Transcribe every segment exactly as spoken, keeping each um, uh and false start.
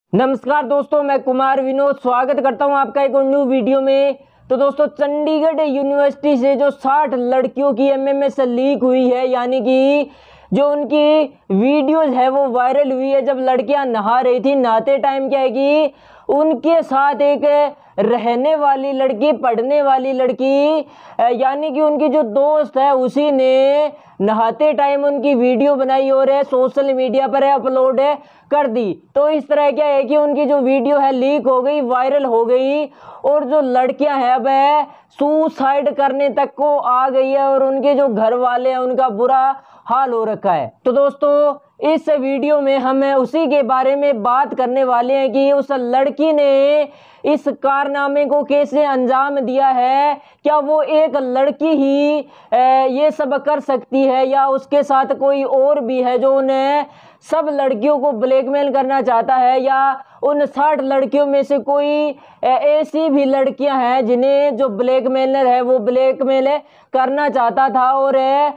नमस्कार दोस्तों, मैं कुमार विनोद स्वागत करता हूं आपका एक और न्यू वीडियो में। तो दोस्तों, चंडीगढ़ यूनिवर्सिटी से जो साठ लड़कियों की एमएमएस लीक हुई है, यानी कि जो उनकी वीडियोस है वो वायरल हुई है। जब लड़कियां नहा रही थी, नहाते टाइम क्या है कि उनके साथ एक रहने वाली लड़की, पढ़ने वाली लड़की, यानी कि उनकी जो दोस्त है, उसी ने नहाते टाइम उनकी वीडियो बनाई और है सोशल मीडिया पर है अपलोड है कर दी। तो इस तरह क्या है कि उनकी जो वीडियो है लीक हो गई, वायरल हो गई, और जो लड़कियां हैं वह सुसाइड करने तक को आ गई है और उनके जो घर वाले हैं उनका बुरा हाल हो रखा है। तो दोस्तों, इस वीडियो में हम उसी के बारे में बात करने वाले हैं कि उस लड़की ने इस कारनामे को कैसे अंजाम दिया है। क्या वो एक लड़की ही ये सब कर सकती है या उसके साथ कोई और भी है जो उन्हें सब लड़कियों को ब्लैकमेल करना चाहता है, या उन साठ लड़कियों में से कोई ऐसी भी लड़कियां हैं जिन्हें जो ब्लैकमेलर है वो ब्लैकमेल करना चाहता था और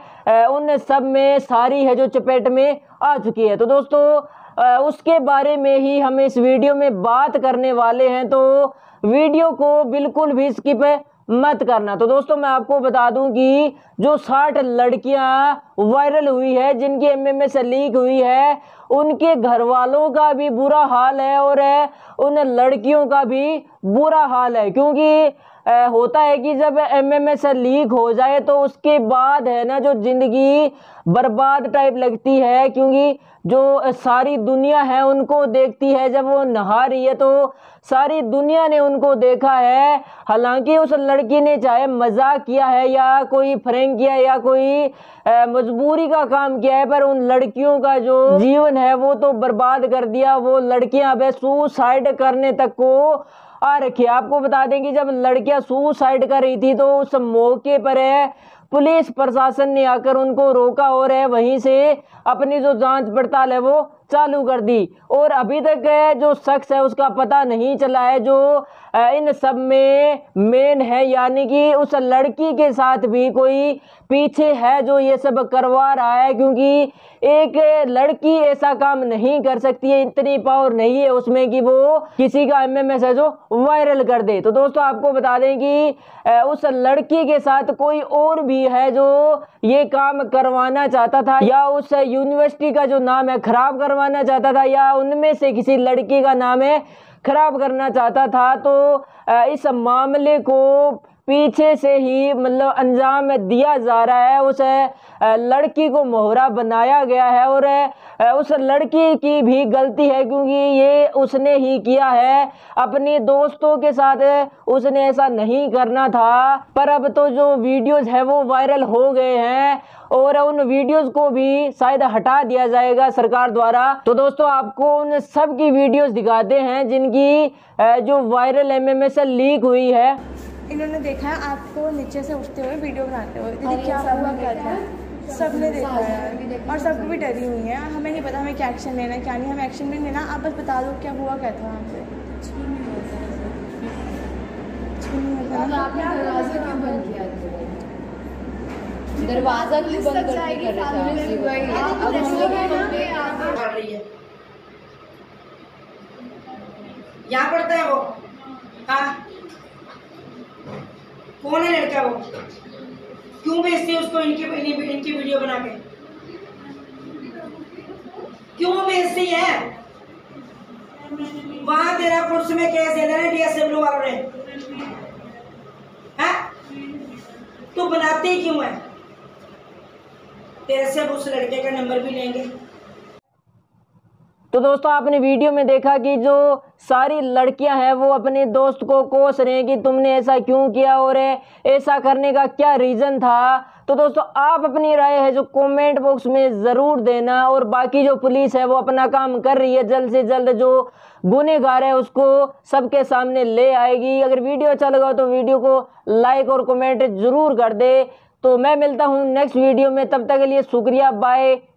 उन सब में सारी है जो चपेट में आ चुकी है। तो दोस्तों, उसके बारे में ही हम इस वीडियो में बात करने वाले हैं, तो वीडियो को बिल्कुल भी स्किप मत करना। तो दोस्तों, मैं आपको बता दूं कि जो साठ लड़कियां वायरल हुई है, जिनकी एमएमएस लीक हुई है, उनके घर वालों का भी बुरा हाल है और उन लड़कियों का भी बुरा हाल है। क्योंकि आ, होता है कि जब एमएमएस लीक हो जाए तो उसके बाद है ना, जो जिंदगी बर्बाद टाइप लगती है। क्योंकि जो सारी दुनिया है उनको देखती है, जब वो नहा रही है तो सारी दुनिया ने उनको देखा है। हालांकि उस लड़की ने चाहे मजाक किया है या कोई फ्रैंक किया है या कोई मजबूरी का काम किया है, पर उन लड़कियों का जो जीवन है वो तो बर्बाद कर दिया। वो लड़कियां अब सुसाइड करने तक को आ रखी है। आपको बता दें कि जब लड़कियां सुसाइड कर रही थी तो उस मौके पर है पुलिस प्रशासन ने आकर उनको रोका और है वहीं से अपनी जो जांच पड़ताल है वो चालू कर दी। और अभी तक जो शख्स है उसका पता नहीं चला है जो इन सब में मेन है, यानी कि उस लड़की के साथ भी कोई पीछे है जो ये सब करवा रहा है। क्योंकि एक लड़की ऐसा काम नहीं कर सकती है, इतनी पावर नहीं है उसमें कि वो किसी का एमएमएस है जो वायरल कर दे। तो दोस्तों, आपको बता दें कि उस लड़की के साथ कोई और भी है जो ये काम करवाना चाहता था, या उस यूनिवर्सिटी का जो नाम है खराब करवाना चाहता था, या उनमें से किसी लड़की का नाम है खराब करना चाहता था। तो इस मामले को पीछे से ही मतलब अंजाम दिया जा रहा है। उस लड़की को मोहरा बनाया गया है और उस लड़की की भी गलती है, क्योंकि ये उसने ही किया है अपने दोस्तों के साथ, उसने ऐसा नहीं करना था। पर अब तो जो वीडियोस है वो वायरल हो गए हैं और उन वीडियोस को भी शायद हटा दिया जाएगा सरकार द्वारा। तो दोस्तों, आपको उन सब की वीडियोस दिखाते हैं जिनकी जो वायरल एमएमएस लीक हुई है। इन्होंने देखा है आपको नीचे से उठते हुए वीडियो बनाते हुए। दीदी क्या हुआ, क्या था? सबने देखा है और सब भी डरी हुई है। हमें नहीं पता हमें क्या एक्शन लेना है क्या नहीं, हमें एक्शन नहीं लेना। आप बस बता दो क्या हुआ, क्या था वहाँ पे। दरवाजा क्यों बंद करके कर रहे थे? यहाँ पढ़ता है वो? हाँ, कौन है लड़का वो? क्यों भेजते हैं उसको इनकी इनकी वीडियो बना के? क्यों भेजती है? वहां तेरा पुलिस में केस दे देना डीएसडब्ल्यू वालों ने। हैं? तू बनाते ही क्यों है? तेरे से उस लड़के का नंबर भी लेंगे। तो दोस्तों, आपने वीडियो में देखा कि जो सारी लड़कियां हैं वो अपने दोस्त को कोस रहे हैं कि तुमने ऐसा क्यों किया और ऐसा करने का क्या रीज़न था। तो दोस्तों, आप अपनी राय है जो कमेंट बॉक्स में ज़रूर देना। और बाकी जो पुलिस है वो अपना काम कर रही है, जल्द से जल्द जो गुनहगार है उसको सबके सामने ले आएगी। अगर वीडियो अच्छा लगा तो वीडियो को लाइक और कमेंट ज़रूर कर दे। तो मैं मिलता हूँ नेक्स्ट वीडियो में, तब तक के लिए शुक्रिया, बाय।